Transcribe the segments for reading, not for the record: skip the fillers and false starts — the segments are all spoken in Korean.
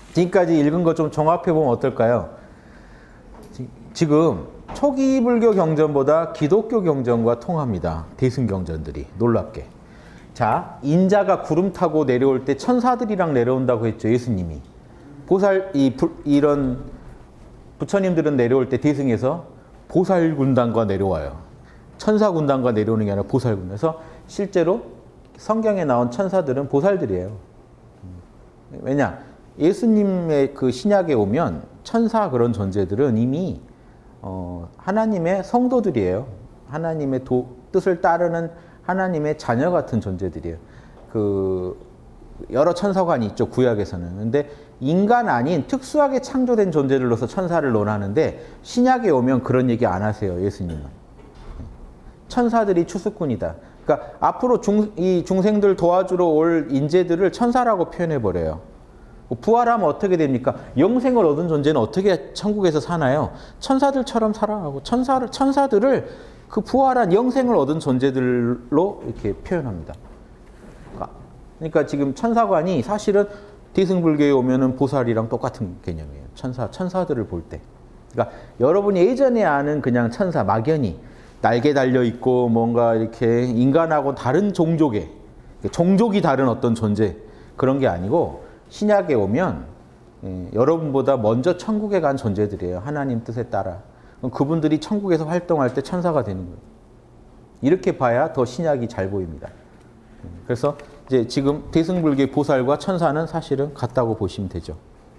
지금까지 읽은 거 좀 종합해보면 어떨까요? 지금 초기 불교 경전보다 기독교 경전과 통합니다. 대승경전들이 놀랍게. 자, 인자가 구름 타고 내려올 때 천사들이랑 내려온다고 했죠. 예수님이. 이런 부처님들은 내려올 때 대승에서 보살 군단과 내려와요. 천사 군단과 내려오는 게 아니라 보살 군단에서 실제로 성경에 나온 천사들은 보살들이에요. 왜냐? 예수님의 그 신약에 오면 천사 그런 존재들은 이미 하나님의 성도들이에요. 하나님의 뜻을 따르는 하나님의 자녀 같은 존재들이에요. 여러 천사관이 있죠, 구약에서는. 근데 인간 아닌 특수하게 창조된 존재들로서 천사를 논하는데 신약에 오면 그런 얘기 안 하세요, 예수님은. 천사들이 추수꾼이다. 그러니까 앞으로 이 중생들 도와주러 올 인재들을 천사라고 표현해버려요. 부활하면 어떻게 됩니까? 영생을 얻은 존재는 어떻게 천국에서 사나요? 천사들처럼 살아가고 천사들을 그 부활한 영생을 얻은 존재들로 이렇게 표현합니다. 그러니까 지금 천사관이 사실은 대승불교에 오면은 보살이랑 똑같은 개념이에요. 천사들을 볼 때. 그러니까 여러분이 예전에 아는 그냥 천사, 막연히 날개 달려 있고 뭔가 이렇게 인간하고 다른 종족이 다른 어떤 존재 그런 게 아니고 신약에 오면 여러분보다 먼저 천국에 간 존재들이에요. 하나님 뜻에 따라. 그분들이 천국에서 활동할 때 천사가 되는 거예요. 이렇게 봐야 더 신약이 잘 보입니다. 그래서 이제 지금 대승불교의 보살과 천사는 사실은 같다고 보시면 되죠.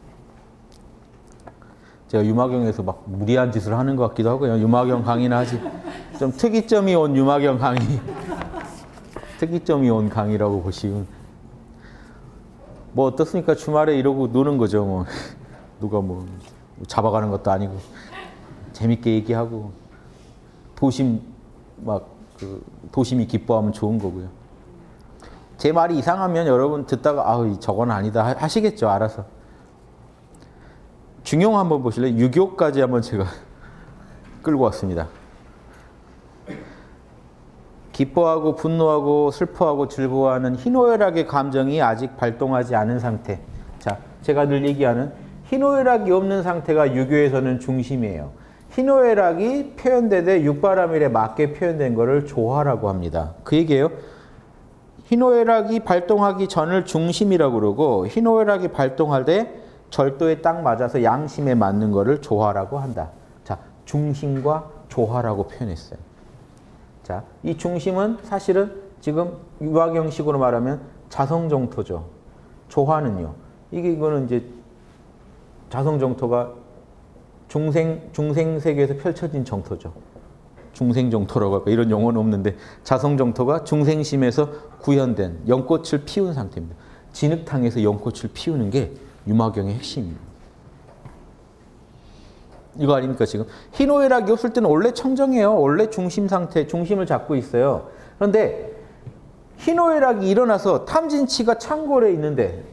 제가 유마경에서 막 무리한 짓을 하는 것 같기도 하고요. 유마경 강의나 하지. 좀 특이점이 온 유마경 강의. 특이점이 온 강의라고 보시면. 뭐 어떻습니까? 주말에 이러고 노는 거죠. 뭐 누가 뭐 잡아가는 것도 아니고 재밌게 얘기하고 도심이 기뻐하면 좋은 거고요. 제 말이 이상하면 여러분 듣다가 아우 저건 아니다 하시겠죠. 알아서. 중용 한번 보실래요? 유교까지 한번 제가 끌고 왔습니다. 기뻐하고 분노하고 슬퍼하고 즐거워하는 희노애락의 감정이 아직 발동하지 않은 상태. 자, 제가 늘 얘기하는 희노애락이 없는 상태가 유교에서는 중심이에요. 희노애락이 표현되되 육바라밀에 맞게 표현된 것을 조화라고 합니다. 그 얘기예요. 희노애락이 발동하기 전을 중심이라고 그러고 희노애락이 발동할 때 절도에 딱 맞아서 양심에 맞는 것을 조화라고 한다. 자, 중심과 조화라고 표현했어요. 자, 이 중심은 사실은 지금 유화경식으로 말하면 자성정토죠. 조화는요. 이거는 이제 자성정토가 중생 세계에서 펼쳐진 정토죠. 중생정토라고 할까 이런 용어는 없는데 자성정토가 중생심에서 구현된 연꽃을 피운 상태입니다. 진흙탕에서 연꽃을 피우는 게 유마경의 핵심입니다. 이거 아닙니까 지금? 희노애락이 없을 때는 원래 청정해요. 원래 중심 상태, 중심을 잡고 있어요. 그런데 희노애락이 일어나서 탐진치가 창궐에 있는데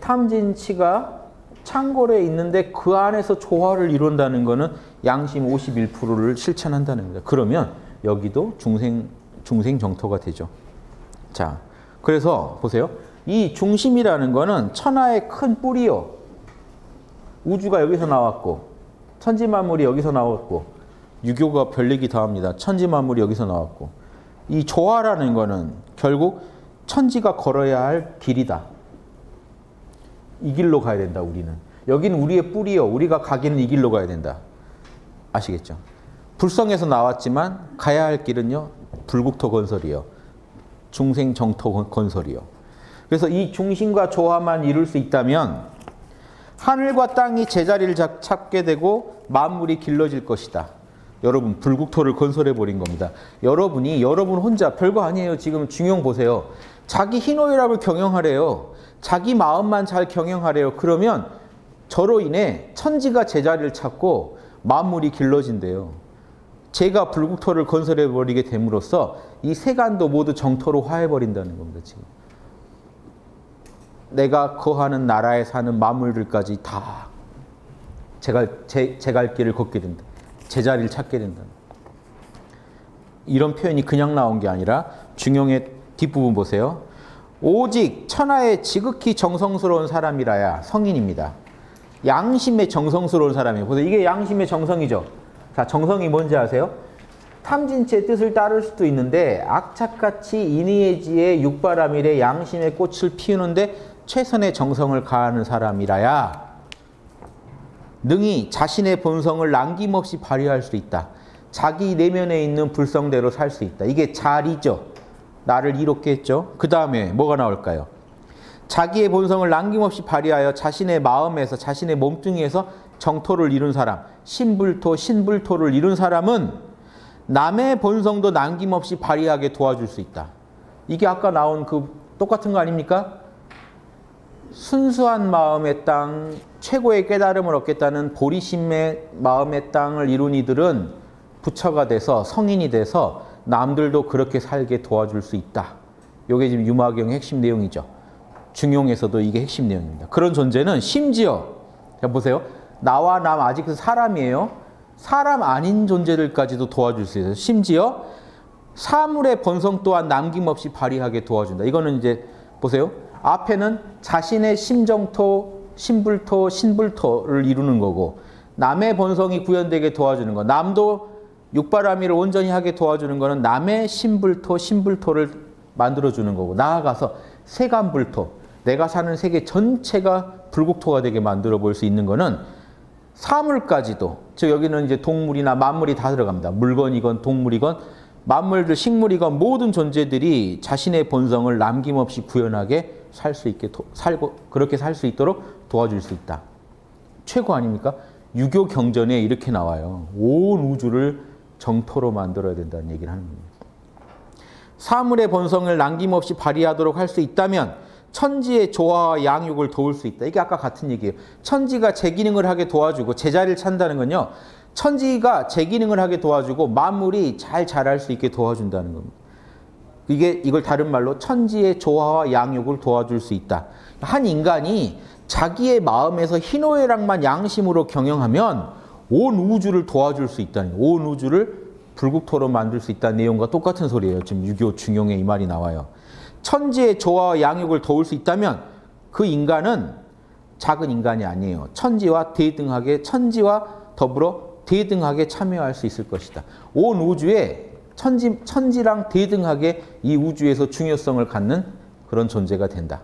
그 안에서 조화를 이룬다는 것은 양심 51%를 실천한다는 겁니다. 그러면 여기도 중생 정토가 되죠. 자, 그래서 보세요. 이 중심이라는 거는 천하의 큰 뿌리요. 우주가 여기서 나왔고 천지만물이 여기서 나왔고 유교가 별 얘기 다 합니다. 천지만물이 여기서 나왔고 이 조화라는 거는 결국 천지가 걸어야 할 길이다. 이 길로 가야 된다. 우리는. 여기는 우리의 뿌리요. 우리가 가기는 이 길로 가야 된다. 아시겠죠? 불성에서 나왔지만 가야 할 길은요. 불국토 건설이요. 중생정토 건설이요. 그래서 이 중심과 조화만 이룰 수 있다면 하늘과 땅이 제자리를 찾게 되고 만물이 길러질 것이다. 여러분 불국토를 건설해 버린 겁니다. 여러분 혼자 별거 아니에요. 지금 중용 보세요. 자기 희노애락을 경영하래요. 자기 마음만 잘 경영하래요. 그러면 저로 인해 천지가 제자리를 찾고 만물이 길러진대요. 제가 불국토를 건설해 버리게 됨으로써 이 세간도 모두 정토로 화해버린다는 겁니다. 지금. 내가 거하는 나라에 사는 만물들까지 다 제 갈 길을 걷게 된다. 제자리를 찾게 된다. 이런 표현이 그냥 나온 게 아니라 중용의 뒷부분 보세요. 오직 천하의 지극히 정성스러운 사람이라야 성인입니다. 양심의 정성스러운 사람이에요. 보세요. 이게 양심의 정성이죠. 자, 정성이 뭔지 아세요? 탐진치의 뜻을 따를 수도 있는데 악착같이 인의의지의 육바라밀의 양심의 꽃을 피우는데 최선의 정성을 가하는 사람이라야 능히 자신의 본성을 남김없이 발휘할 수 있다. 자기 내면에 있는 불성대로 살 수 있다. 이게 자리죠. 나를 이롭게 했죠. 그 다음에 뭐가 나올까요? 자기의 본성을 남김없이 발휘하여 자신의 마음에서 자신의 몸뚱이에서 정토를 이룬 사람, 신불토, 신불토를 이룬 사람은 남의 본성도 남김없이 발휘하게 도와줄 수 있다. 이게 아까 나온 그 똑같은 거 아닙니까? 순수한 마음의 땅, 최고의 깨달음을 얻겠다는 보리심의 마음의 땅을 이룬 이들은 부처가 돼서 성인이 돼서 남들도 그렇게 살게 도와줄 수 있다. 이게 지금 유마경의 핵심 내용이죠. 중용에서도 이게 핵심 내용입니다. 그런 존재는 심지어 자 보세요. 나와 남 아직 사람이에요. 사람 아닌 존재들까지도 도와줄 수 있어요. 심지어 사물의 본성 또한 남김없이 발휘하게 도와준다. 이거는 이제 보세요. 앞에는 자신의 심정토, 신불토, 신불토를 이루는 거고 남의 본성이 구현되게 도와주는 거. 남도 육바라밀을 온전히 하게 도와주는 거는 남의 신불토, 신불토를 만들어주는 거고 나아가서 세간불토, 내가 사는 세계 전체가 불국토가 되게 만들어 볼 수 있는 거는 사물까지도, 즉 여기는 이제 동물이나 만물이 다 들어갑니다. 물건이건 동물이건 만물들, 식물이건 모든 존재들이 자신의 본성을 남김없이 구현하게 살 수 있게 살고 그렇게 살 수 있도록 도와줄 수 있다. 최고 아닙니까? 유교 경전에 이렇게 나와요. 온 우주를 정토로 만들어야 된다는 얘기를 하는 겁니다. 사물의 본성을 남김없이 발휘하도록 할 수 있다면 천지의 조화와 양육을 도울 수 있다. 이게 아까 같은 얘기예요. 천지가 제 기능을 하게 도와주고 제자리를 찬다는 건요. 천지가 제 기능을 하게 도와주고 만물이 잘 자랄 수 있게 도와준다는 겁니다. 이걸 다른 말로 천지의 조화와 양육을 도와줄 수 있다. 한 인간이 자기의 마음에서 희노애락만 양심으로 경영하면 온 우주를 도와줄 수 있다는 거예요. 온 우주를 불국토로 만들 수 있다는 내용과 똑같은 소리예요. 지금 유교 중용에 이 말이 나와요. 천지의 조화와 양육을 도울 수 있다면 그 인간은 작은 인간이 아니에요. 천지와 더불어 대등하게 참여할 수 있을 것이다. 온 우주에 천지랑 대등하게 이 우주에서 중요성을 갖는 그런 존재가 된다.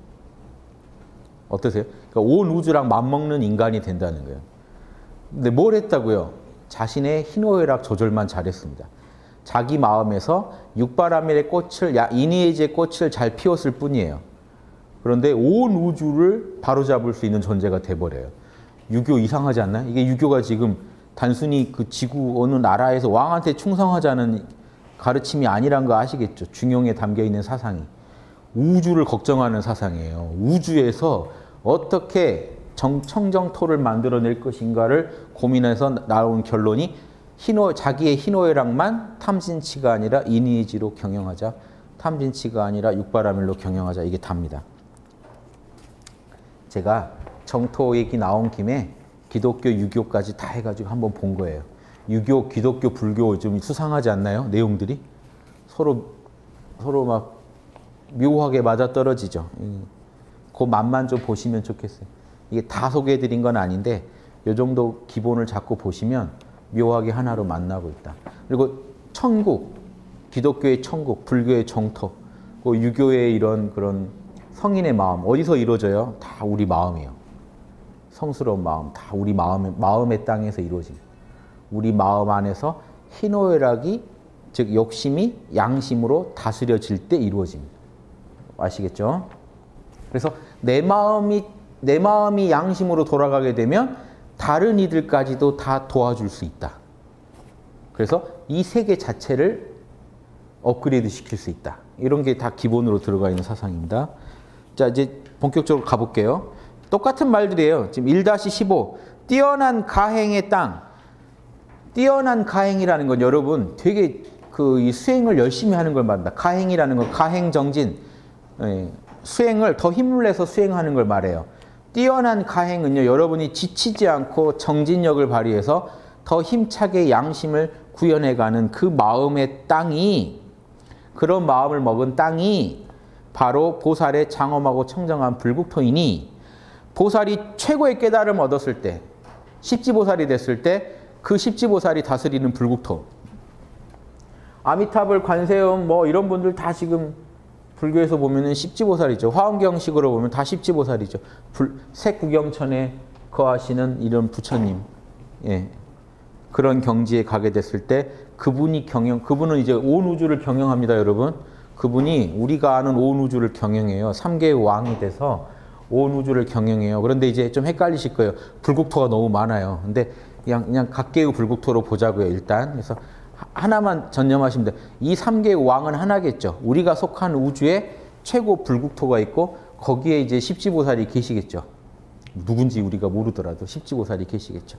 어떠세요? 그러니까 온 우주랑 맞먹는 인간이 된다는 거예요. 근데 뭘 했다고요? 자신의 희노애락 조절만 잘했습니다. 자기 마음에서 육바라밀의 꽃을, 인의의지의 꽃을 잘 피웠을 뿐이에요. 그런데 온 우주를 바로잡을 수 있는 존재가 돼버려요. 유교 이상하지 않나요? 이게 유교가 지금 단순히 그 지구 어느 나라에서 왕한테 충성하자는 가르침이 아니란 거 아시겠죠? 중용에 담겨있는 사상이. 우주를 걱정하는 사상이에요. 우주에서 어떻게 청정토를 만들어낼 것인가를 고민해서 나온 결론이 자기의 희노애락만 탐진치가 아니라 인의의지로 경영하자. 탐진치가 아니라 육바라밀로 경영하자. 이게 답니다. 제가 정토 얘기 나온 김에 기독교, 유교까지 다 해가지고 한번 본 거예요. 유교, 기독교, 불교 좀 수상하지 않나요? 내용들이? 서로 막 묘하게 맞아떨어지죠. 그 맛만 좀 보시면 좋겠어요. 이게 다 소개해드린 건 아닌데 이 정도 기본을 잡고 보시면 묘하게 하나로 만나고 있다. 그리고 천국, 기독교의 천국, 불교의 정토, 유교의 이런 그런 성인의 마음 어디서 이루어져요? 다 우리 마음이에요. 성스러운 마음, 다 우리 마음의 땅에서 이루어집니다. 우리 마음 안에서 희노애락이, 즉 욕심이 양심으로 다스려질 때 이루어집니다. 아시겠죠? 그래서 내 마음이 양심으로 돌아가게 되면 다른 이들까지도 다 도와줄 수 있다. 그래서 이 세계 자체를 업그레이드 시킬 수 있다. 이런 게 다 기본으로 들어가 있는 사상입니다. 자, 이제 본격적으로 가볼게요. 똑같은 말들이에요. 지금 1-15 뛰어난 가행의 땅. 뛰어난 가행이라는 건 여러분 되게 이 수행을 열심히 하는 걸 말합니다. 가행이라는 건 가행정진, 수행을 더 힘을 내서 수행하는 걸 말해요. 뛰어난 가행은요, 여러분이 지치지 않고 정진력을 발휘해서 더 힘차게 양심을 구현해가는 그 마음의 땅이, 그런 마음을 먹은 땅이 바로 보살의 장엄하고 청정한 불국토이니 보살이 최고의 깨달음을 얻었을 때, 십지보살이 됐을 때 그 십지보살이 다스리는 불국토. 아미타불, 관세음 뭐 이런 분들 다 지금 불교에서 보면은 십지보살이죠. 화엄경식으로 보면 다 십지보살이죠. 색구경천에 거하시는 이런 부처님. 예. 그런 경지에 가게 됐을 때 그분은 이제 온 우주를 경영합니다, 여러분. 그분이 우리가 아는 온 우주를 경영해요. 삼계의 왕이 돼서 온 우주를 경영해요. 그런데 이제 좀 헷갈리실 거예요. 불국토가 너무 많아요. 근데 그냥 각계의 불국토로 보자고요, 일단. 그래서 하나만 전념하시면 돼요. 이 삼계의 왕은 하나겠죠. 우리가 속한 우주에 최고 불국토가 있고 거기에 이제 십지보살이 계시겠죠. 누군지 우리가 모르더라도 십지보살이 계시겠죠.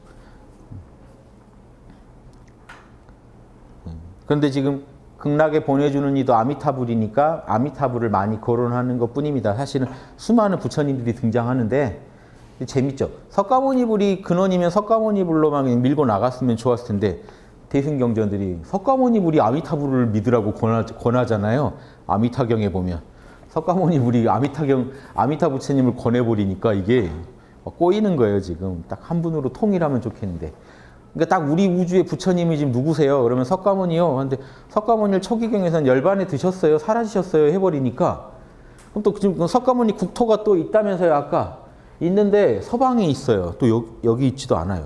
그런데 지금 극락에 보내주는 이도 아미타불이니까 아미타불을 많이 거론하는 것 뿐입니다. 사실은 수많은 부처님들이 등장하는데 재밌죠. 석가모니불이 근원이면 석가모니불로만 밀고 나갔으면 좋았을 텐데 대승경전들이 석가모니불이 아미타불을 믿으라고 권하잖아요. 아미타경에 보면 석가모니불이 아미타 부처님을 권해버리니까 이게 꼬이는 거예요. 지금 딱 한 분으로 통일하면 좋겠는데. 그러니까 딱 우리 우주의 부처님이 지금 누구세요? 그러면 석가모니요. 근데 석가모니를 초기경에서는 열반에 드셨어요. 사라지셨어요. 해버리니까 그럼 또 지금 석가모니 국토가 또 있다면서요. 아까 있는데 서방에 있어요. 또 여기 있지도 않아요.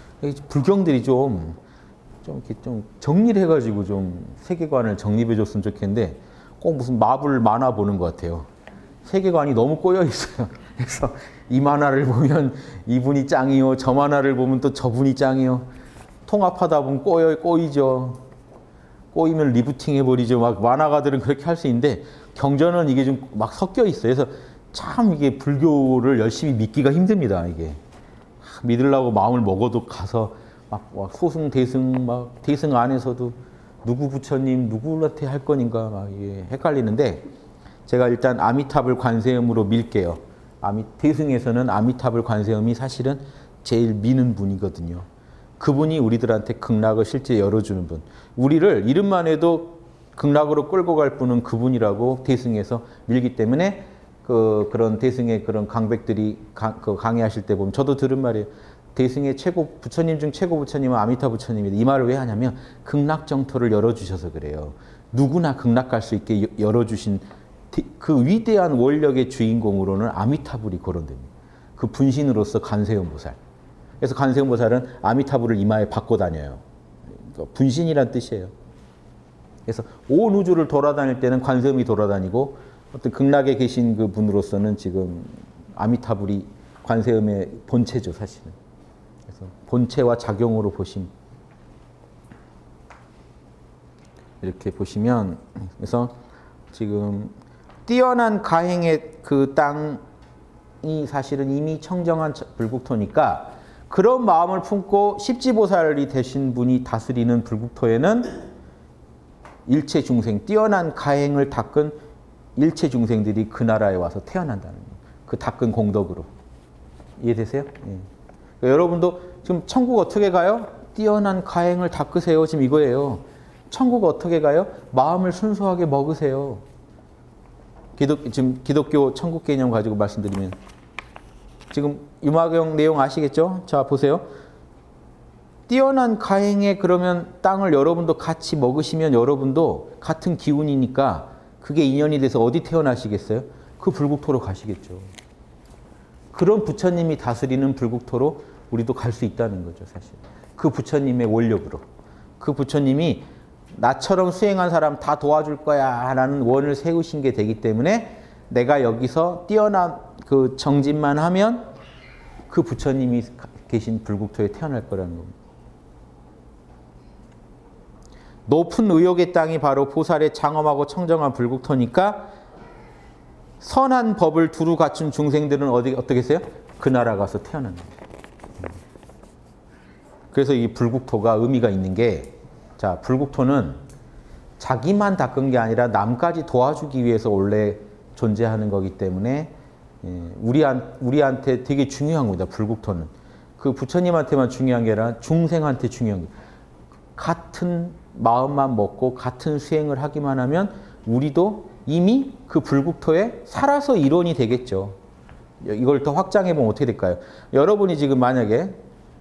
불경들이 좀 이렇게 좀 정리를 해가지고 좀 세계관을 정립해 줬으면 좋겠는데 꼭 무슨 마블 만화 보는 것 같아요. 세계관이 너무 꼬여 있어요. 그래서 이 만화를 보면 이분이 짱이요. 저 만화를 보면 또 저분이 짱이요. 통합하다 보면 꼬이죠. 꼬이면 리부팅 해버리죠. 막 만화가들은 그렇게 할 수 있는데 경전은 이게 좀 막 섞여 있어요. 그래서 참 이게 불교를 열심히 믿기가 힘듭니다. 이게 믿으려고 마음을 먹어도 가서 막 소승 대승 막 대승 안에서도 누구 부처님 누구한테 할 거닌가 막 이게 헷갈리는데 제가 일단 아미타불 관세음으로 밀게요. 대승에서는 아미타불 관세음이 사실은 제일 미는 분이거든요. 그분이 우리들한테 극락을 실제 열어주는 분. 우리를 이름만 해도 극락으로 끌고 갈 분은 그분이라고 대승에서 밀기 때문에 그런 대승의 그런 강백들이 강의하실 때 보면 저도 들은 말이에요. 대승의 최고 부처님 중 최고 부처님은 아미타 부처님이다. 이 말을 왜 하냐면 극락 정토를 열어주셔서 그래요. 누구나 극락 갈 수 있게 열어주신 그 위대한 원력의 주인공으로는 아미타불이 거론됩니다. 그 분신으로서 관세음 보살. 그래서 관세음 보살은 아미타불을 이마에 받고 다녀요. 그러니까 분신이란 뜻이에요. 그래서 온 우주를 돌아다닐 때는 관세음이 돌아다니고 어떤 극락에 계신 그 분으로서는 지금 아미타불이 관세음의 본체죠, 사실은. 그래서 본체와 작용으로 보시면 이렇게 보시면 그래서 지금 뛰어난 가행의 그 땅이 사실은 이미 청정한 불국토니까 그런 마음을 품고 십지보살이 되신 분이 다스리는 불국토에는 일체 중생, 뛰어난 가행을 닦은 일체 중생들이 그 나라에 와서 태어난다는 거예요. 그 닦은 공덕으로. 이해되세요? 예. 그러니까 여러분도 지금 천국 어떻게 가요? 뛰어난 가행을 닦으세요. 지금 이거예요. 천국 어떻게 가요? 마음을 순수하게 먹으세요. 지금 기독교 천국 개념 가지고 말씀드리면 지금 유마경 내용 아시겠죠? 자, 보세요. 뛰어난 가행에 그러면 땅을 여러분도 같이 먹으시면 여러분도 같은 기운이니까 그게 인연이 돼서 어디 태어나시겠어요? 그 불국토로 가시겠죠. 그런 부처님이 다스리는 불국토로 우리도 갈 수 있다는 거죠, 사실. 그 부처님의 원력으로. 그 부처님이 나처럼 수행한 사람 다 도와줄 거야 라는 원을 세우신 게 되기 때문에 내가 여기서 뛰어난 그 정진만 하면 그 부처님이 계신 불국토에 태어날 거라는 겁니다. 높은 의욕의 땅이 바로 보살의 장엄하고 청정한 불국토니까 선한 법을 두루 갖춘 중생들은 어떻게 했어요? 그 나라 가서 태어납니다. 그래서 이 불국토가 의미가 있는 게 자, 불국토는 자기만 닦은 게 아니라 남까지 도와주기 위해서 원래 존재하는 거기 때문에 우리한테 되게 중요한 겁니다. 불국토는. 그 부처님한테만 중요한 게 아니라 중생한테 중요한 거예요. 같은 마음만 먹고 같은 수행을 하기만 하면 우리도 이미 그 불국토에 살아서 일원이 되겠죠. 이걸 더 확장해 보면 어떻게 될까요? 여러분이 지금 만약에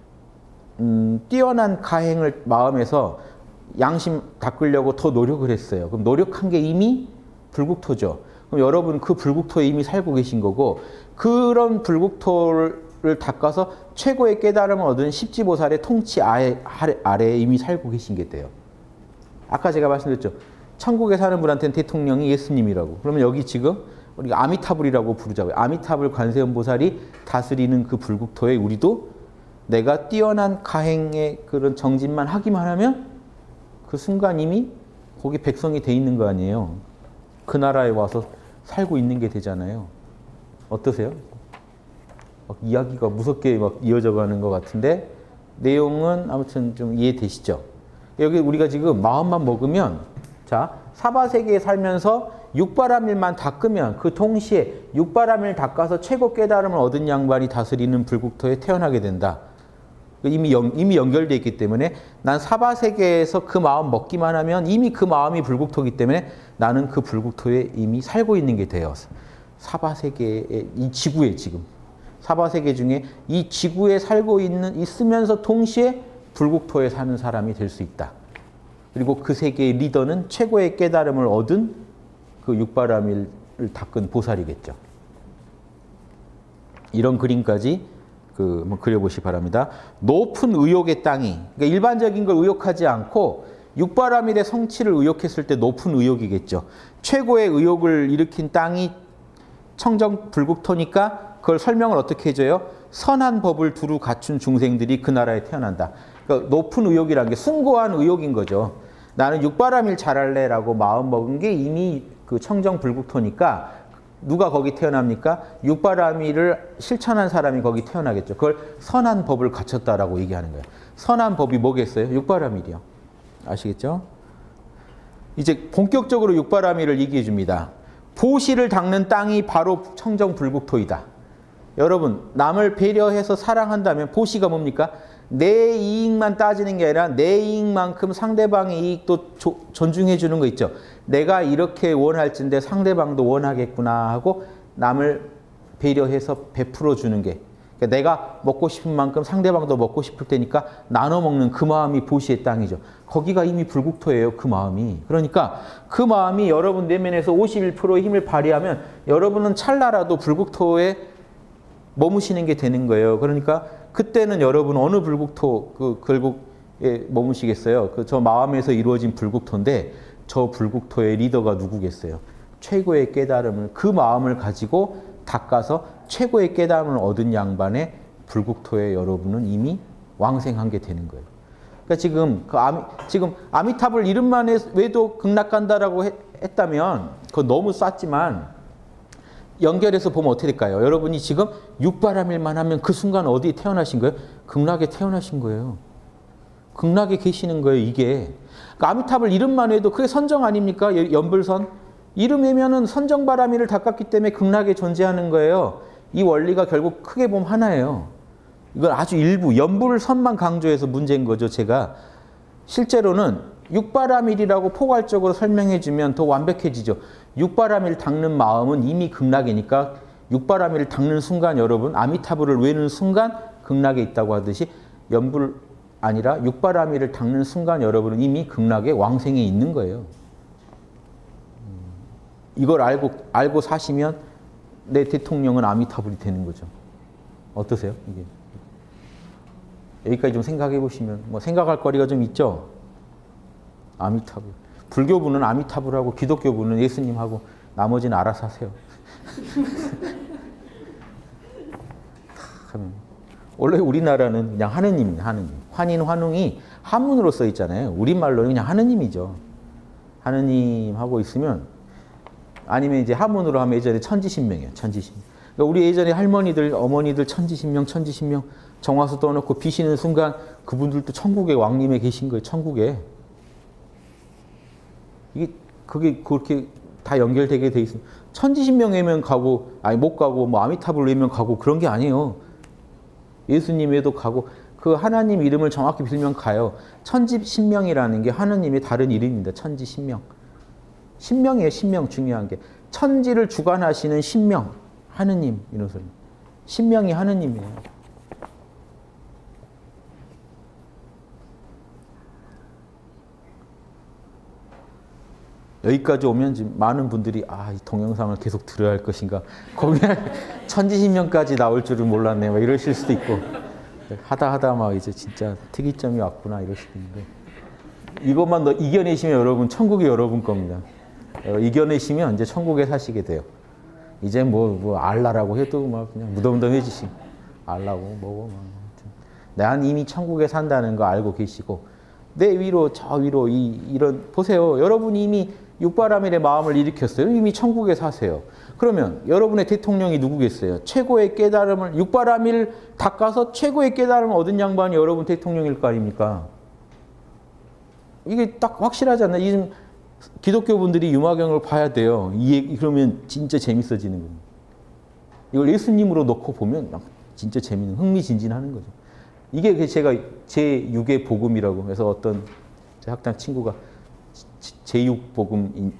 뛰어난 가행을 마음에서 양심 닦으려고 더 노력을 했어요. 그럼 노력한 게 이미 불국토죠. 그럼 여러분 그 불국토에 이미 살고 계신 거고, 그런 불국토를 닦아서 최고의 깨달음을 얻은 십지보살의 통치 아래에 이미 살고 계신 게 돼요. 아까 제가 말씀드렸죠. 천국에 사는 분한테는 대통령이 예수님이라고. 그러면 여기 지금 우리가 아미타불이라고 부르자고요. 아미타불 관세음보살이 다스리는 그 불국토에 우리도 내가 뛰어난 가행의 그런 정진만 하기만 하면 그 순간 이미 거기 백성이 돼 있는 거 아니에요. 그 나라에 와서 살고 있는 게 되잖아요. 어떠세요? 막 이야기가 무섭게 막 이어져 가는 것 같은데 내용은 아무튼 좀 이해되시죠? 여기 우리가 지금 마음만 먹으면, 자, 사바세계에 살면서 육바라밀만 닦으면 그 동시에 육바라밀 닦아서 최고 깨달음을 얻은 양반이 다스리는 불국토에 태어나게 된다. 이미 연결되어 있기 때문에 난 사바세계에서 그 마음 먹기만 하면 이미 그 마음이 불국토이기 때문에 나는 그 불국토에 이미 살고 있는 게 돼요. 사바세계의 이 지구에 지금 사바세계 중에 이 지구에 살고 있으면서 동시에 불국토에 사는 사람이 될 수 있다. 그리고 그 세계의 리더는 최고의 깨달음을 얻은 그 육바라밀을 닦은 보살이겠죠. 이런 그림까지 한번 그려보시기 바랍니다. 높은 의욕의 땅이, 그러니까 일반적인 걸 의욕하지 않고 육바라밀의 성취를 의욕했을 때 높은 의욕이겠죠. 최고의 의욕을 일으킨 땅이 청정 불국토니까 그걸 설명을 어떻게 해줘요? 선한 법을 두루 갖춘 중생들이 그 나라에 태어난다. 그러니까 높은 의욕이라는 게 숭고한 의욕인 거죠. 나는 육바라밀 잘할래라고 마음 먹은 게 이미 그 청정 불국토니까 누가 거기 태어납니까? 육바라밀을 실천한 사람이 거기 태어나겠죠. 그걸 선한 법을 갖췄다라고 얘기하는 거예요. 선한 법이 뭐겠어요? 육바라밀이요. 아시겠죠? 이제 본격적으로 육바라밀을 얘기해 줍니다. 보시를 닦는 땅이 바로 청정 불국토이다. 여러분, 남을 배려해서 사랑한다면 보시가 뭡니까? 내 이익만 따지는 게 아니라 내 이익만큼 상대방의 이익도 존중해 주는 거 있죠. 내가 이렇게 원할진데 상대방도 원하겠구나 하고 남을 배려해서 베풀어 주는 게, 그러니까 내가 먹고 싶은 만큼 상대방도 먹고 싶을 테니까 나눠 먹는 그 마음이 보시의 땅이죠. 거기가 이미 불국토예요. 그 마음이. 그러니까 그 마음이 여러분 내면에서 51%의 힘을 발휘하면 여러분은 찰나라도 불국토에 머무시는 게 되는 거예요. 그러니까 그때는 여러분 어느 불국토 결국에 머무시겠어요? 저 마음에서 이루어진 불국토인데 저 불국토의 리더가 누구겠어요? 최고의 깨달음을, 그 마음을 가지고 닦아서 최고의 깨달음을 얻은 양반의 불국토에 여러분은 이미 왕생한 게 되는 거예요. 그러니까 지금 아미타불 이름만 외도 극락간다라고 했다면 그거 너무 쌌지만 연결해서 보면 어떻게 될까요? 여러분이 지금 육바라밀만 하면 그 순간 어디에 태어나신 거예요? 극락에 태어나신 거예요. 극락에 계시는 거예요, 이게. 그러니까 아미타불 이름만 해도 그게 선정 아닙니까? 연불선. 이름 외면은 선정바라밀을 닦았기 때문에 극락에 존재하는 거예요. 이 원리가 결국 크게 보면 하나예요. 이건 아주 일부, 연불선만 강조해서 문제인 거죠, 제가. 실제로는 육바라밀이라고 포괄적으로 설명해주면 더 완벽해지죠. 육바라밀 닦는 마음은 이미 극락이니까 육바라밀을 닦는 순간 여러분, 아미타불을 외는 순간 극락에 있다고 하듯이 연불 아니라 육바라밀을 닦는 순간 여러분은 이미 극락에 왕생에 있는 거예요. 이걸 알고 사시면 내 대통령은 아미타불이 되는 거죠. 어떠세요? 이게. 여기까지 좀 생각해 보시면 뭐 생각할 거리가 좀 있죠? 아미타불. 불교부는 아미타불하고 기독교부는 예수님하고 나머지는 알아서 하세요. 원래 우리나라는 그냥 하느님입니다. 하느님. 환인, 환웅이 한문으로 써 있잖아요. 우리말로는 그냥 하느님이죠. 하느님 하고 있으면, 아니면 이제 한문으로 하면 예전에 천지신명이에요. 천지신명. 그러니까 우리 예전에 할머니들, 어머니들 천지신명, 천지신명 정화수 떠놓고 비시는 순간 그분들도 천국의 왕림에 계신 거예요. 천국에. 그게 그렇게 다 연결되게 돼 있습니다. 천지신명 외면 가고, 아니 못 가고, 뭐 아미타불 외면 가고 그런 게 아니에요. 예수님 외에도 가고, 그 하나님 이름을 정확히 빌면 가요. 천지신명이라는 게 하나님의 다른 이름입니다. 천지신명. 신명이에요. 신명 중요한 게. 천지를 주관하시는 신명. 하느님 이런 소리. 신명이 하느님이에요. 여기까지 오면 지금 많은 분들이 이 동영상을 계속 들어야 할 것인가, 거기에 천지신명까지 나올 줄은 몰랐네, 막 이러실 수도 있고, 하다 막 이제 진짜 특이점이 왔구나 이럴 수도 있는데, 이것만 더 이겨내시면 여러분 천국이 여러분 겁니다. 이겨내시면 이제 천국에 사시게 돼요. 이제 뭐 알라라고 해도 막 그냥 무덤덤해지시. 알라고 뭐고 난 이미 천국에 산다는 거 알고 계시고, 내 위로 저 위로 이런 보세요. 여러분이 이미 육바라밀의 마음을 일으켰어요. 이미 천국에 사세요. 그러면 여러분의 대통령이 누구겠어요? 최고의 깨달음을 육바라밀 닦아서 최고의 깨달음을 얻은 양반이 여러분 대통령일 거 아닙니까? 이게 딱 확실하지 않나요? 지금 기독교 분들이 유마경을 봐야 돼요. 그러면 진짜 재밌어지는 겁니다. 이걸 예수님으로 놓고 보면 진짜 재밌는, 흥미진진하는 거죠. 이게 제가 제6의 복음이라고 해서 어떤 제 학당 친구가 제6 복음이면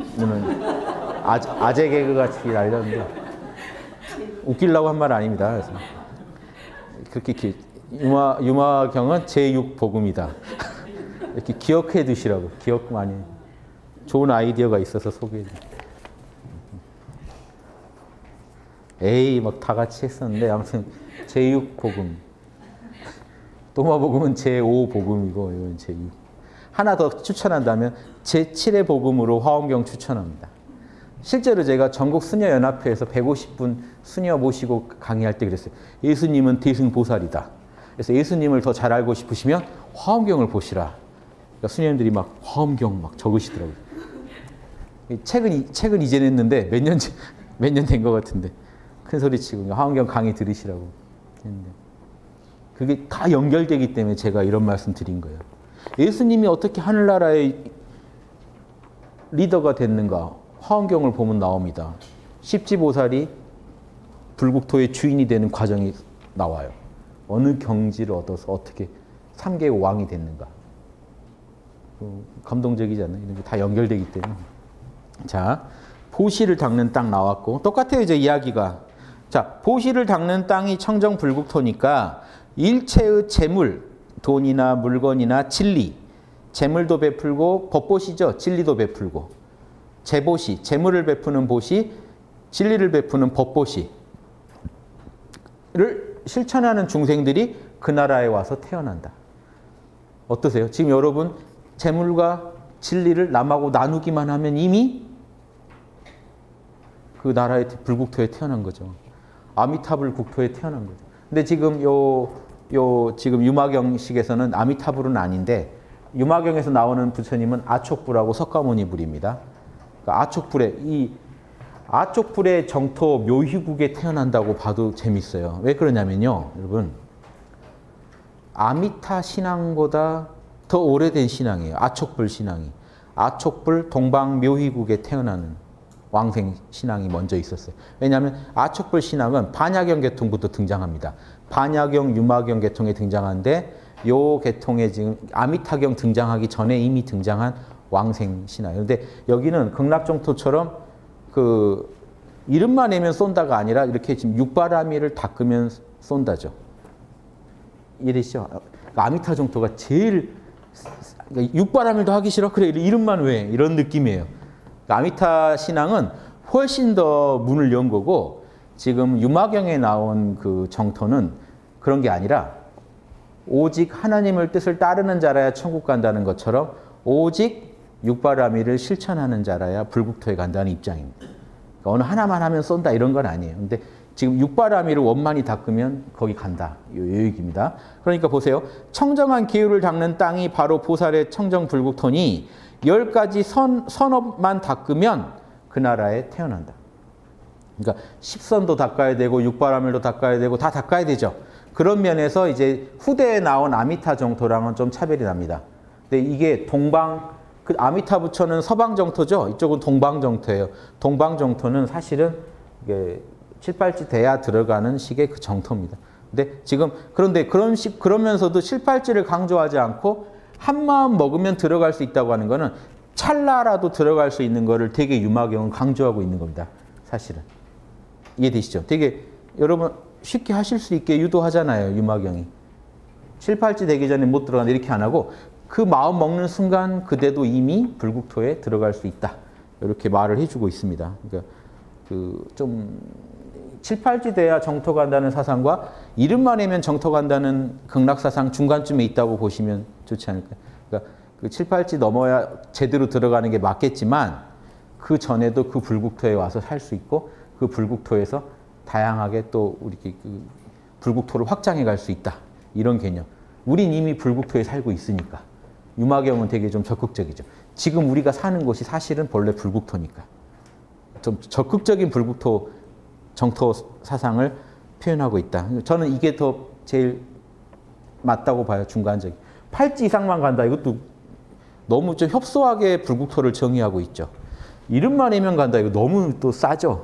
아재 개그 같이 날렸는데 웃기려고 한 말 아닙니다. 그래서 그렇게 유마경은 제6 복음이다. 이렇게 기억해 두시라고. 기억 많이. 좋은 아이디어가 있어서 소개해드릴게요. 에이 막 다 같이 했었는데 아무튼 제6 복음. 도마복음은 제5 복음이고 이건 제6. 하나 더 추천한다면 제7의 복음으로 화엄경 추천합니다. 실제로 제가 전국 수녀연합회에서 150분 수녀 모시고 강의할 때 그랬어요. 예수님은 대승보살이다. 그래서 예수님을 더 잘 알고 싶으시면 화엄경을 보시라. 그러니까 수녀님들이 막 화엄경 막 적으시더라고요. 책은 이제 냈는데 몇 년 된 것 같은데 큰 소리 치고 화엄경 강의 들으시라고 했는데 그게 다 연결되기 때문에 제가 이런 말씀 드린 거예요. 예수님이 어떻게 하늘나라의 리더가 됐는가? 화엄경을 보면 나옵니다. 십지보살이 불국토의 주인이 되는 과정이 나와요. 어느 경지를 얻어서 어떻게 3개 왕이 됐는가? 감동적이지 않나요? 이런 게 다 연결되기 때문에. 자, 보시를 닦는 땅 나왔고 똑같아요. 이제 이야기가. 자, 보시를 닦는 땅이 청정불국토니까 일체의 재물, 돈이나 물건이나 진리, 재물도 베풀고 법보시죠. 진리도 베풀고 재보시, 재물을 베푸는 보시, 진리를 베푸는 법보시를 실천하는 중생들이 그 나라에 와서 태어난다. 어떠세요? 지금 여러분 재물과 진리를 남하고 나누기만 하면 이미 그 나라의 불국토에 태어난 거죠. 아미타불 국토에 태어난 거죠. 근데 지금 지금 유마경식에서는 아미타불은 아닌데 유마경에서 나오는 부처님은 아촉불하고 석가모니불입니다. 그러니까 아촉불의 정토 묘희국에 태어난다고 봐도 재밌어요. 왜 그러냐면요, 여러분 아미타 신앙보다 더 오래된 신앙이에요. 아촉불 신앙이. 아촉불 동방묘희국에 태어나는 왕생 신앙이 먼저 있었어요. 왜냐하면 아촉불 신앙은 반야경 계통부터 등장합니다. 반야경, 유마경 계통에 등장하는데 요 계통에 지금 아미타경 등장하기 전에 이미 등장한 왕생 신앙. 그런데 여기는 극락정토처럼 그 이름만 내면 쏜다가 아니라 이렇게 지금 육바라밀을 닦으면 쏜다죠. 이해되시죠? 아미타 정토가 제일 육바라밀도 하기 싫어? 그래 이름만 왜? 이런 느낌이에요. 아미타 신앙은 훨씬 더 문을 연 거고 지금 유마경에 나온 그 정토는 그런 게 아니라 오직 하나님을 뜻을 따르는 자라야 천국 간다는 것처럼 오직 육바라밀을 실천하는 자라야 불국토에 간다는 입장입니다. 그러니까 어느 하나만 하면 쏜다 이런 건 아니에요. 근데 지금 육바라밀을 원만히 닦으면 거기 간다. 이 얘기입니다. 그러니까 보세요. 청정한 기후를 닦는 땅이 바로 보살의 청정 불국토니 10가지 선업만 닦으면 그 나라에 태어난다. 그러니까 십선도 닦아야 되고 육바라밀도 닦아야 되고 다 닦아야 되죠. 그런 면에서 이제 후대에 나온 아미타 정토랑은 좀 차별이 납니다. 근데 이게 그 아미타 부처는 서방 정토죠. 이쪽은 동방 정토예요. 동방 정토는 사실은 이게 칠팔찌 돼야 들어가는 식의 그 정토입니다. 근데 지금 그러면서도 칠팔찌를 강조하지 않고 한 마음 먹으면 들어갈 수 있다고 하는 거는 찰나라도 들어갈 수 있는 거를 되게 유마경은 강조하고 있는 겁니다. 사실은. 이해되시죠? 되게 여러분 쉽게 하실 수 있게 유도하잖아요. 유마경이. 7, 8지 되기 전에 못 들어간다 이렇게 안 하고 그 마음 먹는 순간 그대도 이미 불국토에 들어갈 수 있다. 이렇게 말을 해주고 있습니다. 그러니까 좀 7, 8지 돼야 정토 간다는 사상과 이름만 내면 정토 간다는 극락사상 중간쯤에 있다고 보시면 좋지 않을까요? 그러니까 그 7, 8지 넘어야 제대로 들어가는 게 맞겠지만 그 전에도 그 불국토에 와서 살 수 있고 그 불국토에서 다양하게 또 우리 그 불국토를 확장해 갈 수 있다. 이런 개념. 우린 이미 불국토에 살고 있으니까. 유마경은 되게 좀 적극적이죠. 지금 우리가 사는 곳이 사실은 본래 불국토니까. 좀 적극적인 불국토 정토 사상을 표현하고 있다. 저는 이게 더 제일 맞다고 봐요. 중간적인. 8지 이상만 간다. 이것도 너무 좀 협소하게 불국토를 정의하고 있죠. 이름만 내면 간다. 이거 너무 또 싸죠.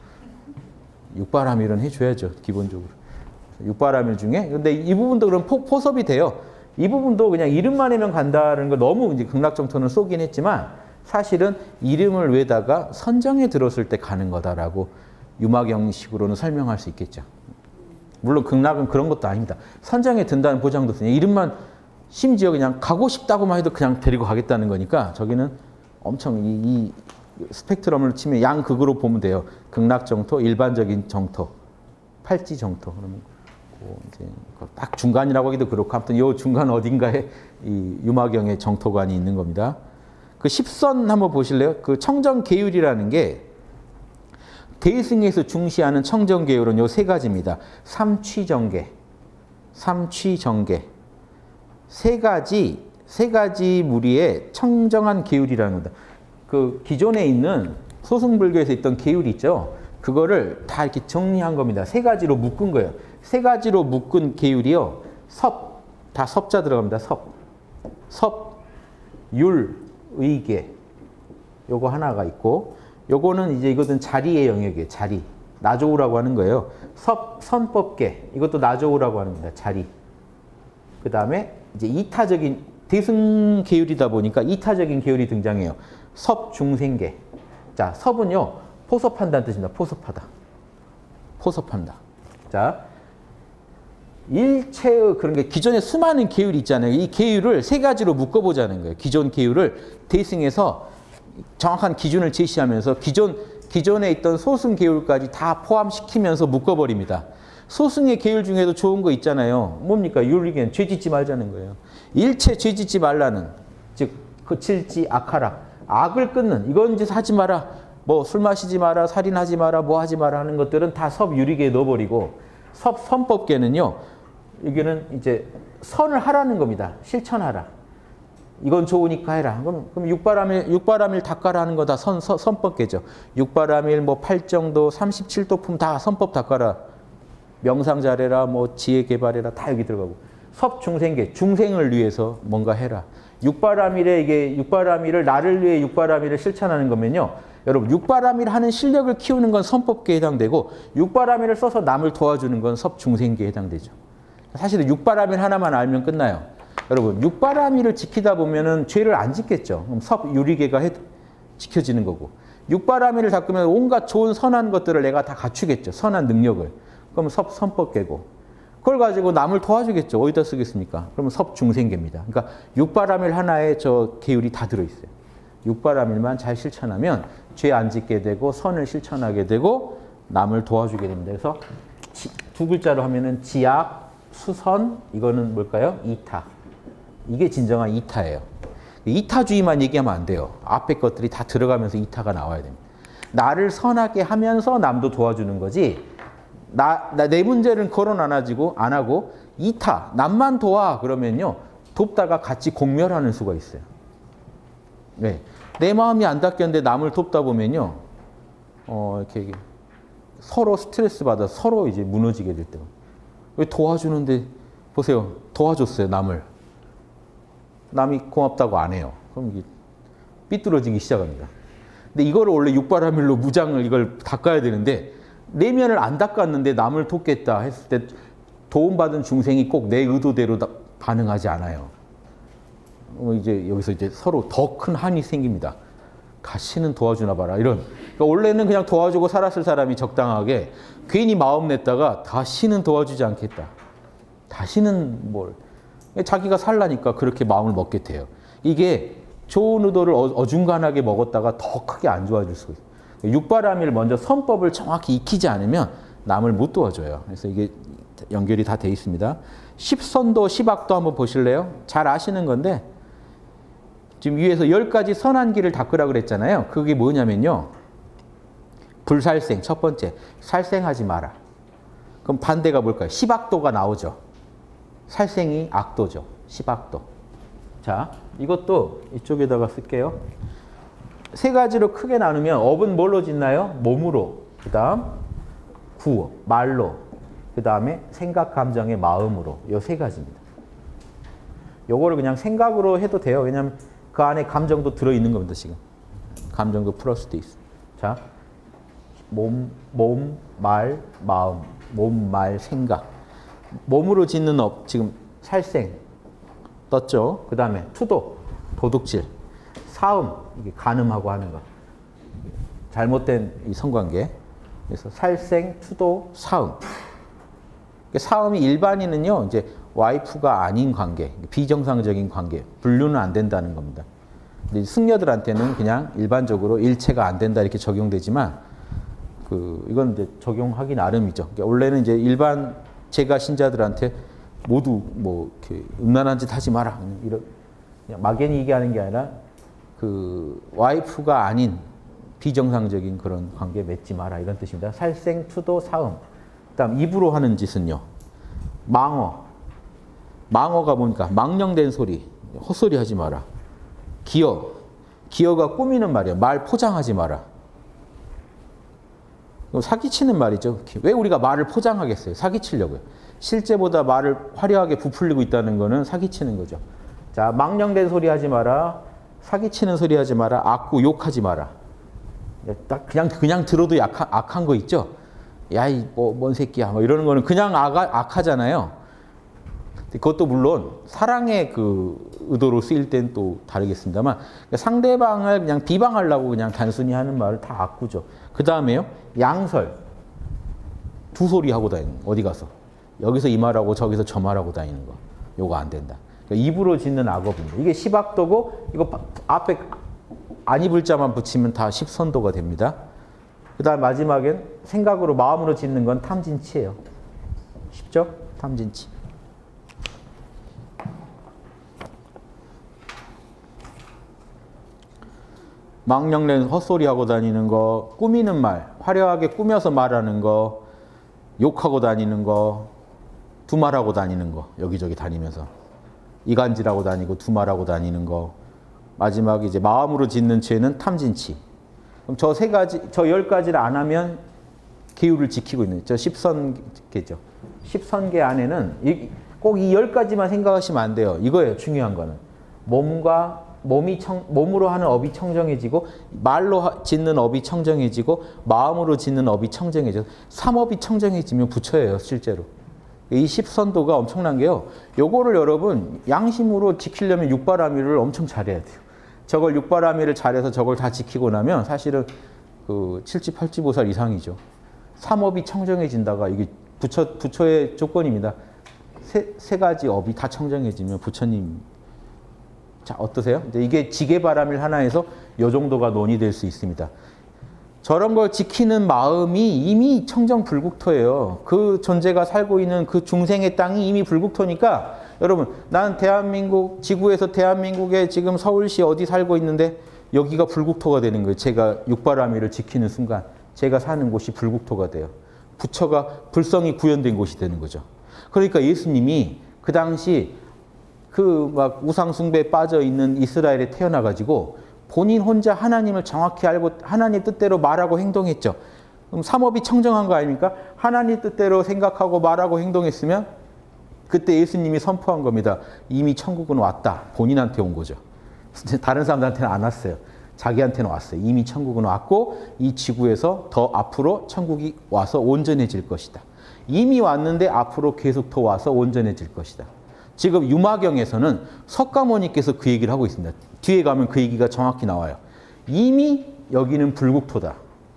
육바라밀은 해줘야죠. 기본적으로. 육바라밀 중에. 근데 이 부분도 그럼 포섭이 돼요. 이 부분도 그냥 이름만 내면 간다는 거 너무 이제 극락정토는 쏘긴 했지만 사실은 이름을 외다가 선정에 들었을 때 가는 거다라고 유마경식으로는 설명할 수 있겠죠. 물론 극락은 그런 것도 아닙니다. 선정에 든다는 보장도 없어요. 이름만 심지어 그냥 가고 싶다고만 해도 그냥 데리고 가겠다는 거니까 저기는 엄청 이 스펙트럼을 치면 양극으로 보면 돼요. 극락정토, 일반적인 정토, 팔지 정토. 그러면 이제 딱 중간이라고 하기도 그렇고 아무튼 이 중간 어딘가에 이 유마경의 정토관이 있는 겁니다. 그 10선 한번 보실래요? 그 청정계율이라는 게 대승에서 중시하는 청정계율은 요 세 가지입니다. 삼취정계, 삼취정계. 세 가지 무리의 청정한 계율이라는 겁니다. 그 기존에 있는 소승불교에서 있던 계율 있죠? 그거를 다 이렇게 정리한 겁니다. 세 가지로 묶은 거예요. 세 가지로 묶은 계율이요. 섭, 다 섭자 들어갑니다. 섭, 율, 의계. 요거 하나가 있고, 요거는 이제 이것은 자리의 영역이에요. 자리. 나조우라고 하는 거예요. 섭, 선법계. 이것도 나조우라고 하는 겁니다. 자리. 그 다음에 이제 이타적인, 대승 계율이다 보니까 이타적인 계율이 등장해요. 섭, 중생계. 자, 섭은요, 포섭한다는 뜻입니다. 포섭하다. 포섭한다. 자, 일체의 그런 게 기존에 수많은 계율이 있잖아요. 이 계율을 세 가지로 묶어보자는 거예요. 기존 계율을 대승해서 정확한 기준을 제시하면서 기존에 있던 소승 계율까지 다 포함시키면서 묶어버립니다. 소승의 계율 중에도 좋은 거 있잖아요. 뭡니까? 율리겐, 죄 짓지 말자는 거예요. 일체 죄 짓지 말라는, 즉 거칠지 악하라. 악을 끊는, 이건 이제 하지 마라. 뭐 술 마시지 마라, 살인하지 마라, 뭐 하지 마라 하는 것들은 다 섭유리계에 넣어버리고 선법계는요. 여기는 이제 선을 하라는 겁니다. 실천하라. 이건 좋으니까 해라. 그럼 육바라밀 닦아라 하는 거 다 선법계죠. 육바라밀, 뭐 팔정도, 37도품 다 선법 닦아라. 명상 잘해라, 뭐 지혜 개발해라. 다 여기 들어가고. 섭중생계, 중생을 위해서 뭔가 해라. 육바라밀에 이게 육바라밀을 나를 위해 육바라밀을 실천하는 거면요. 여러분 육바라밀 하는 실력을 키우는 건 선법계에 해당되고 육바라밀을 써서 남을 도와주는 건 섭중생계에 해당되죠. 사실은 육바라밀 하나만 알면 끝나요. 여러분 육바라밀을 지키다 보면은 죄를 안 짓겠죠. 그럼 섭유리계가 지켜지는 거고 육바라밀을 닦으면 온갖 좋은 선한 것들을 내가 다 갖추겠죠. 선한 능력을. 그럼 선법계고 그걸 가지고 남을 도와주겠죠. 어디다 쓰겠습니까? 그러면 섭중생계입니다. 그러니까 육바라밀 하나에 저 계율이 다 들어있어요. 육바라밀만 잘 실천하면 죄 안 짓게 되고 선을 실천하게 되고 남을 도와주게 됩니다. 그래서 두 글자로 하면은 지악, 수선, 이거는 뭘까요? 이타. 이게 진정한 이타예요. 이타주의만 얘기하면 안 돼요. 앞에 것들이 다 들어가면서 이타가 나와야 됩니다. 나를 선하게 하면서 남도 도와주는 거지. 내 문제는 거론 안 하고 이타, 남만 도와 그러면요. 돕다가 같이 공멸하는 수가 있어요. 네. 내 마음이 안 닦였는데 남을 돕다 보면요. 이렇게 서로 스트레스 받아 서로 이제 무너지게 될 때가. 왜 도와주는데 보세요. 도와줬어요, 남을. 남이 고맙다고 안 해요. 그럼 이게 삐뚤어지기 시작합니다. 근데 이거를 원래 육바라밀로 무장을 이걸 닦아야 되는데 내면을 안 닦았는데 남을 돕겠다 했을 때 도움받은 중생이 꼭 내 의도대로 반응하지 않아요. 이제 여기서 이제 서로 더 큰 한이 생깁니다. 다시는 도와주나 봐라. 이런 그러니까 원래는 그냥 도와주고 살았을 사람이 적당하게 괜히 마음 냈다가 다시는 도와주지 않겠다. 다시는 뭘. 자기가 살라니까 그렇게 마음을 먹게 돼요. 이게 좋은 의도를 어중간하게 먹었다가 더 크게 안 좋아질 수가 있어요. 육바라밀 먼저 선법을 정확히 익히지 않으면 남을 못 도와줘요. 그래서 이게 연결이 다 돼 있습니다. 십선도, 십악도 한번 보실래요? 잘 아시는 건데 지금 위에서 10가지 선한 길을 닦으라 그랬잖아요. 그게 뭐냐면요. 불살생, 첫 번째. 살생하지 마라. 그럼 반대가 뭘까요? 십악도가 나오죠. 살생이 악도죠. 십악도. 자, 이것도 이쪽에다가 쓸게요. 세 가지로 크게 나누면 업은 뭘로 짓나요? 몸으로. 그 다음 구, 말로. 그 다음에 생각, 감정의 마음으로. 이 세 가지입니다. 요거를 그냥 생각으로 해도 돼요. 왜냐하면 그 안에 감정도 들어있는 겁니다. 지금. 감정도 플러스돼 있어요. 자, 몸, 말, 마음. 몸, 말, 생각. 몸으로 짓는 업, 지금 살생 떴죠. 그 다음에 투도, 도둑질. 사음, 이게 간음하고 하는 거. 잘못된 이 성관계. 그래서 살생, 투도, 사음. 사음이 일반인은요, 이제 와이프가 아닌 관계, 비정상적인 관계, 분류는 안 된다는 겁니다. 근데 승려들한테는 그냥 일반적으로 일체가 안 된다 이렇게 적용되지만, 이건 이제 적용하기 나름이죠. 그러니까 원래는 이제 일반 제가 신자들한테 모두 뭐 이렇게 음란한 짓 하지 마라 이런 그냥 막연히 얘기하는 게 아니라 와이프가 아닌 비정상적인 그런 관계 맺지 마라 이런 뜻입니다. 살생, 투도, 사음. 그다음 입으로 하는 짓은요. 망어. 망어가 뭡니까? 망령된 소리. 헛소리 하지 마라. 기어. 기어가 꾸미는 말이에요. 말 포장하지 마라. 사기치는 말이죠. 왜 우리가 말을 포장하겠어요? 사기치려고요. 실제보다 말을 화려하게 부풀리고 있다는 거는 사기치는 거죠. 자, 망령된 소리 하지 마라. 사기치는 소리 하지 마라. 악구 욕하지 마라. 딱 그냥 들어도 악한 거 있죠. 야, 뭔 새끼야. 뭐 이러는 거는 그냥 악하잖아요. 그것도 물론 사랑의 의도로 쓰일 땐 또 다르겠습니다만 상대방을 그냥 비방하려고 그냥 단순히 하는 말을 다 악구죠. 그 다음에요. 양설. 두 소리 하고 다니는 거. 어디 가서. 여기서 이 말하고 저기서 저 말하고 다니는 거. 요거 안 된다. 그러니까 입으로 짓는 악업입니다. 이게 십악도고 이거 앞에 안 입을 자만 붙이면 다 십선도가 됩니다. 그 다음 마지막엔 생각으로 마음으로 짓는 건 탐진치예요. 쉽죠? 탐진치. 망령된 헛소리하고 다니는 거, 꾸미는 말, 화려하게 꾸며서 말하는 거, 욕하고 다니는 거, 두말하고 다니는 거, 여기저기 다니면서 이간질하고 다니고 두말하고 다니는 거, 마지막 이제 마음으로 짓는 죄는 탐진치. 그럼 저 10가지를 안 하면 계율을 지키고 있는 저 10선계죠. 10선계 안에는 꼭 이 10가지만 생각하시면 안 돼요. 이거예요. 중요한 거는. 몸으로 하는 업이 청정해지고 말로 짓는 업이 청정해지고 마음으로 짓는 업이 청정해져. 삼업이 청정해지면 부처예요. 실제로. 이 10선도가 엄청난 게요. 요거를 여러분 양심으로 지키려면 육바라밀을 엄청 잘해야 돼요. 저걸 육바라밀을 잘해서 저걸 다 지키고 나면 사실은 7지8지보살 이상이죠. 삼업이 청정해진다가 이게 부처의 조건입니다. 세 가지 업이 다 청정해지면 부처님. 자, 어떠세요? 이게 지게바라밀 하나에서 요 정도가 논의될 수 있습니다. 저런 걸 지키는 마음이 이미 청정불국토예요. 그 존재가 살고 있는 그 중생의 땅이 이미 불국토니까 여러분, 난 대한민국, 지구에서 대한민국의 지금 서울시 어디 살고 있는데 여기가 불국토가 되는 거예요. 제가 육바라밀을 지키는 순간 제가 사는 곳이 불국토가 돼요. 부처가 불성이 구현된 곳이 되는 거죠. 그러니까 예수님이 그 당시 막 우상 숭배에 빠져 있는 이스라엘에 태어나가지고 본인 혼자 하나님을 정확히 알고 하나님 뜻대로 말하고 행동했죠. 그럼 삼업이 청정한 거 아닙니까? 하나님 뜻대로 생각하고 말하고 행동했으면 그때 예수님이 선포한 겁니다. 이미 천국은 왔다. 본인한테 온 거죠. 다른 사람들한테는 안 왔어요. 자기한테는 왔어요. 이미 천국은 왔고 이 지구에서 더 앞으로 천국이 와서 온전해질 것이다. 이미 왔는데 앞으로 계속 더 와서 온전해질 것이다. 지금 유마경에서는 석가모니께서 그 얘기를 하고 있습니다. 뒤에 가면 그 얘기가 정확히 나와요. 이미 여기는 불국토다.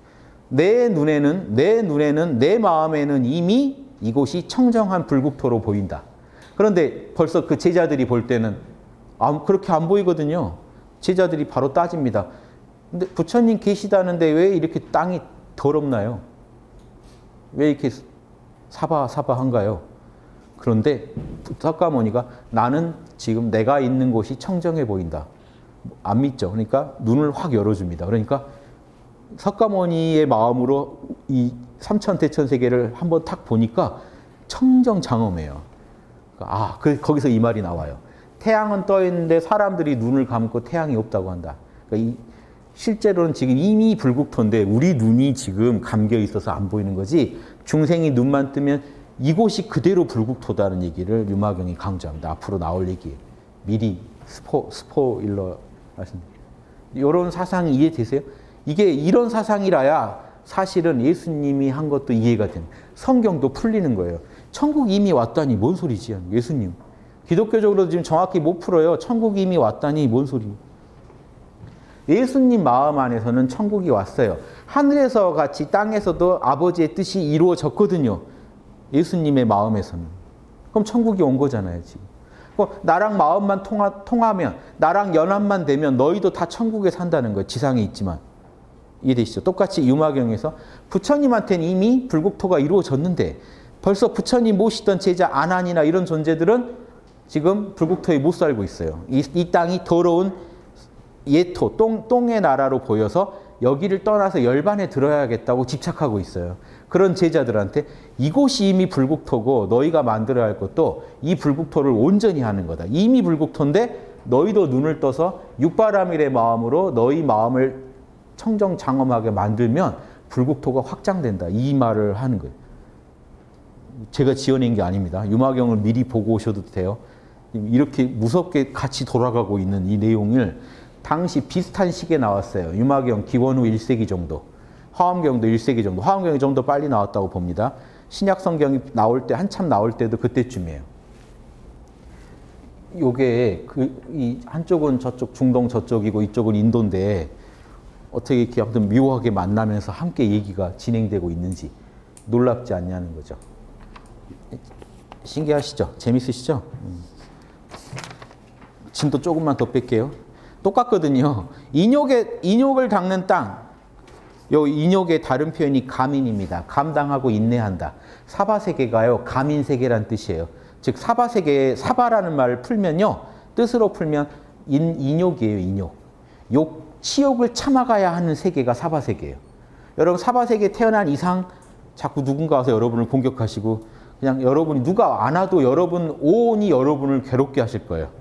내 눈에는 내 마음에는 이미 이곳이 청정한 불국토로 보인다. 그런데 벌써 그 제자들이 볼 때는 그렇게 안 보이거든요. 제자들이 바로 따집니다. 근데 부처님 계시다는데 왜 이렇게 땅이 더럽나요? 왜 이렇게 사바사바한가요? 그런데 석가모니가 나는 지금 내가 있는 곳이 청정해 보인다. 안 믿죠. 그러니까 눈을 확 열어줍니다. 그러니까 석가모니의 마음으로 이 삼천대천세계를 한번 탁 보니까 청정장엄해요. 거기서 이 말이 나와요. 태양은 떠 있는데 사람들이 눈을 감고 태양이 없다고 한다. 그러니까 실제로는 지금 이미 불국토인데 우리 눈이 지금 감겨 있어서 안 보이는 거지, 중생이 눈만 뜨면 이곳이 그대로 불국토다는 얘기를 유마경이 강조합니다. 앞으로 나올 얘기예요. 미리 스포일러 하십니다. 이런 사상이 이해되세요? 이게 이런 사상이라야 사실은 예수님이 한 것도 이해가 됩니다. 성경도 풀리는 거예요. 천국 이미 왔다니 뭔 소리지? 예수님. 기독교적으로 지금 정확히 못 풀어요. 천국 이미 왔다니 뭔 소리. 예수님 마음 안에서는 천국이 왔어요. 하늘에서 같이 땅에서도 아버지의 뜻이 이루어졌거든요. 예수님의 마음에서는. 그럼 천국이 온 거잖아요, 지금. 나랑 마음만 통하면, 나랑 연합만 되면 너희도 다 천국에 산다는 거예요. 지상에 있지만. 이해되시죠? 똑같이 유마경에서 부처님한테는 이미 불국토가 이루어졌는데 벌써 부처님 모시던 제자 아난이나 이런 존재들은 지금 불국토에 못 살고 있어요. 이 땅이 더러운 예토, 똥의 나라로 보여서 여기를 떠나서 열반에 들어야겠다고 집착하고 있어요. 그런 제자들한테 이곳이 이미 불국토고 너희가 만들어야 할 것도 이 불국토를 온전히 하는 거다. 이미 불국토인데 너희도 눈을 떠서 육바라밀의 마음으로 너희 마음을 청정장엄하게 만들면 불국토가 확장된다. 이 말을 하는 거예요. 제가 지어낸 게 아닙니다. 유마경을 미리 보고 오셔도 돼요. 이렇게 무섭게 같이 돌아가고 있는 이 내용을 당시 비슷한 시기에 나왔어요. 유마경 기원 후 1세기 정도. 화엄경도 1세기 정도. 화엄경이 좀 더 빨리 나왔다고 봅니다. 신약성경이 나올 때, 한참 나올 때도 그때쯤이에요. 요게 이 한쪽은 저쪽 중동 저쪽이고 이쪽은 인도인데 어떻게 이렇게 아무튼 묘하게 만나면서 함께 얘기가 진행되고 있는지 놀랍지 않냐는 거죠. 신기하시죠? 재밌으시죠? 짐도 조금만 더 뺄게요. 똑같거든요. 인욕을 닦는 땅. 요 인욕의 다른 표현이 감인입니다. 감당하고 인내한다. 사바세계가요, 감인세계란 뜻이에요. 즉 사바세계, 사바라는 말을 풀면요, 뜻으로 풀면 인욕이에요. 인욕. 치욕을 참아가야 하는 세계가 사바세계예요. 여러분 사바세계에 태어난 이상 자꾸 누군가 와서 여러분을 공격하시고 그냥 여러분이 누가 안 와도 여러분 오온이 여러분을 괴롭게 하실 거예요.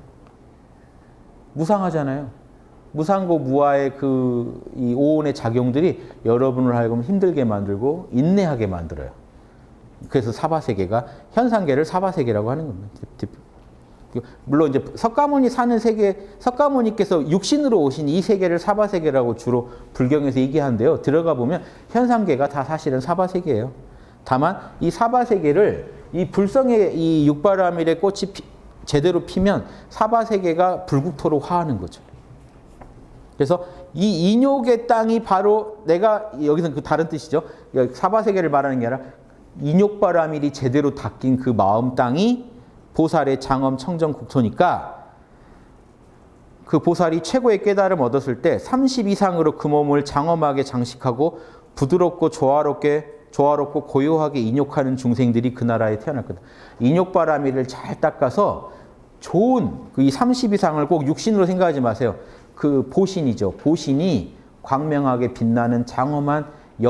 무상하잖아요. 무상고 무아의 이 오온의 작용들이 여러분을 하여금 힘들게 만들고 인내하게 만들어요. 그래서 사바세계가 현상계를 사바세계라고 하는 겁니다. 물론 이제 석가모니 사는 세계, 석가모니께서 육신으로 오신 이 세계를 사바세계라고 주로 불경에서 얘기하는데요. 들어가 보면 현상계가 다 사실은 사바세계예요. 다만 이 사바세계를 이 불성의 이 육바라밀의 꽃이 제대로 피면 사바세계가 불국토로 화하는 거죠. 그래서 이 인욕의 땅이 바로 내가 여기서는 그 다른 뜻이죠. 사바세계를 말하는 게 아니라 인욕바라밀이 제대로 닦인 그 마음 땅이 보살의 장엄 청정 국토니까 그 보살이 최고의 깨달음 얻었을 때 30 이상으로 그 몸을 장엄하게 장식하고 부드럽고 조화롭고 고요하게 인욕하는 중생들이 그 나라에 태어날 거다. 인욕바라밀을 잘 닦아서 좋은 이 30 이상을 꼭 육신으로 생각하지 마세요. 그 보신이죠. 보신이 광명하게 빛나는 장엄한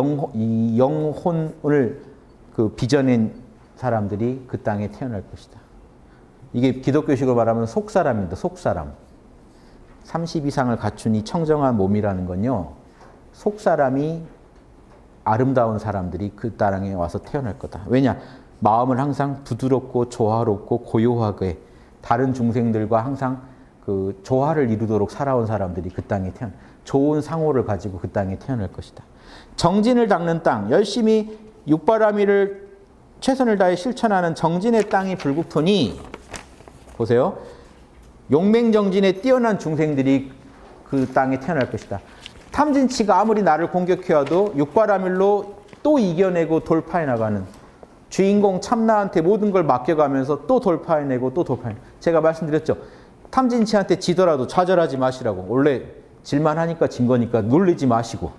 영혼을 빚어낸 사람들이 그 땅에 태어날 것이다. 이게 기독교식으로 말하면 속사람입니다. 속사람. 30 이상을 갖춘 이 청정한 몸이라는 건요, 속사람이 아름다운 사람들이 그 땅에 와서 태어날 거다. 왜냐? 마음을 항상 부드럽고 조화롭고 고요하게 다른 중생들과 항상 그 조화를 이루도록 살아온 사람들이 그 땅에 좋은 상호를 가지고 그 땅에 태어날 것이다. 정진을 닦는 땅, 열심히 육바라밀을 최선을 다해 실천하는 정진의 땅이 불국토니, 보세요. 용맹정진에 뛰어난 중생들이 그 땅에 태어날 것이다. 탐진치가 아무리 나를 공격해와도 육바라밀로 또 이겨내고 돌파해 나가는 주인공 참나한테 모든 걸 맡겨가면서 또 돌파해내고 또 돌파해내고. 제가 말씀드렸죠. 탐진치한테 지더라도 좌절하지 마시라고. 원래 질만하니까 진 거니까 놀리지 마시고.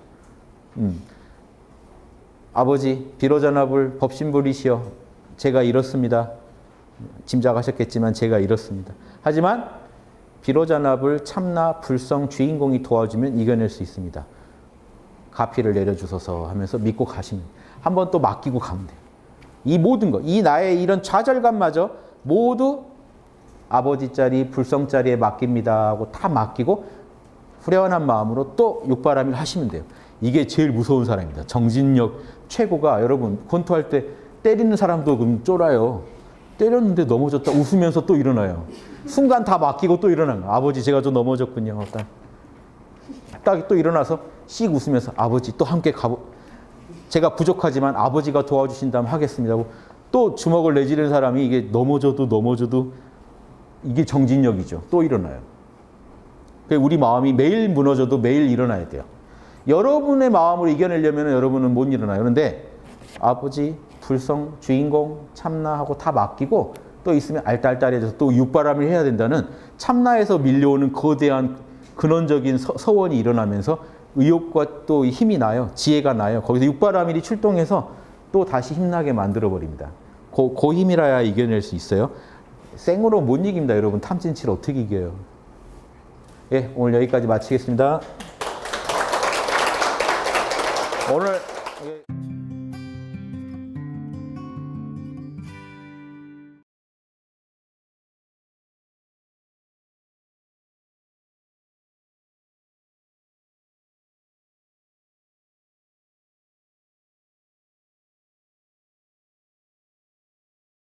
아버지 비로자나불 법신불이시여 제가 이렇습니다. 짐작하셨겠지만 제가 이렇습니다. 하지만 비로자나불 참나 불성 주인공이 도와주면 이겨낼 수 있습니다. 가피를 내려주소서 하면서 믿고 가시면 한번 또 맡기고 가면 돼요. 이 모든 것, 이 나의 이런 좌절감마저 모두 아버지 자리, 불성 자리에 맡깁니다 하고 다 맡기고 후련한 마음으로 또 육바람일 하시면 돼요. 이게 제일 무서운 사람입니다. 정진력 최고가 여러분 권투할 때 때리는 사람도 그럼 쫄아요. 때렸는데 넘어졌다 웃으면서 또 일어나요. 순간 다 맡기고 또 일어나는 거예요. 아버지 제가 좀 넘어졌군요. 딱 또 일어나서 씩 웃으면서 아버지 또 함께 제가 부족하지만 아버지가 도와주신다면 하겠습니다 하고 또 주먹을 내지르는 사람이 이게 넘어져도 이게 정진력이죠. 또 일어나요. 우리 마음이 매일 무너져도 매일 일어나야 돼요. 여러분의 마음을 이겨내려면 여러분은 못 일어나요. 그런데 아버지, 불성, 주인공, 참나하고 다 맡기고 또 있으면 알딸딸해져서 또 육바람을 해야 된다는 참나에서 밀려오는 거대한 근원적인 서원이 일어나면서 의욕과 또 힘이 나요. 지혜가 나요. 거기서 육바라밀이 출동해서 또 다시 힘나게 만들어버립니다. 그 힘이라야 이겨낼 수 있어요. 생으로 못 이깁니다. 여러분 탐진치를 어떻게 이겨요. 예, 오늘 여기까지 마치겠습니다. 오늘